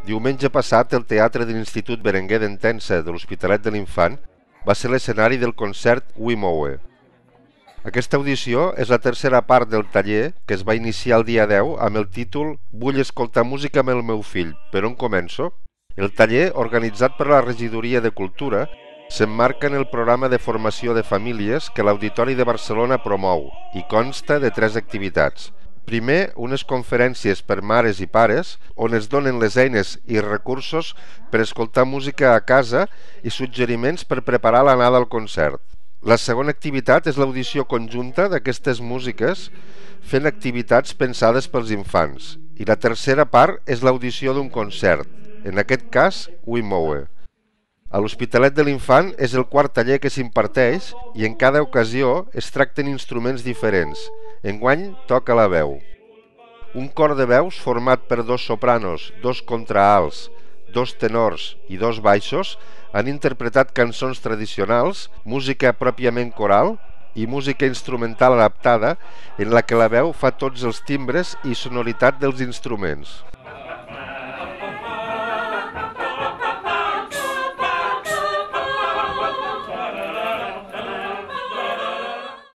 Diumenge passat, el Teatre de l'Institut Berenguer d'Entença de l'Hospitalet de l'Infant va ser l'escenari del concert Wimowe. Aquesta audició és la tercera part del taller que es va iniciar el dia 10 amb el títol Vull escoltar música amb el meu fill, per on començo? El taller, organitzat per la Regidoria de Cultura, s'emmarca en el programa de formació de famílies que l'Auditori de Barcelona promou i consta de 3 activitats. Primer, unes conferències per mares i pares on es donen les eines i recursos per escoltar música a casa i suggeriments per preparar l'anada al concert. La segona activitat és l'audició conjunta d'aquestes músiques fent activitats pensades pels infants. I la tercera part és l'audició d'un concert, en aquest cas Wimowe. A l'Hospitalet de l'Infant és el quart taller que s'imparteix i en cada ocasió es tracten instruments diferents. Enguany toca la veu. Un cor de veus format per 2 sopranos, 2 contraalts, 2 tenors i 2 baixos han interpretat cançons tradicionals, música pròpiament coral i música instrumental adaptada en la que la veu fa tots els timbres i sonoritat dels instruments.